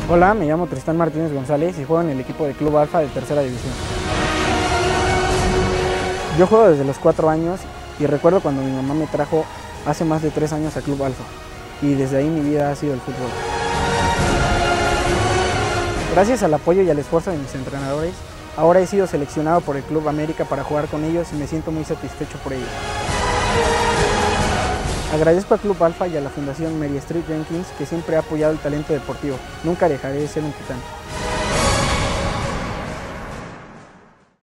Hola, me llamo Tristán Martínez González y juego en el equipo de Club Alfa de Tercera División. Yo juego desde los 4 años y recuerdo cuando mi mamá me trajo hace más de 3 años a Club Alfa y desde ahí mi vida ha sido el fútbol. Gracias al apoyo y al esfuerzo de mis entrenadores, ahora he sido seleccionado por el Club América para jugar con ellos y me siento muy satisfecho por ello. Agradezco al Club Alfa y a la Fundación Mary Street Jenkins que siempre ha apoyado el talento deportivo. Nunca dejaré de ser un titán.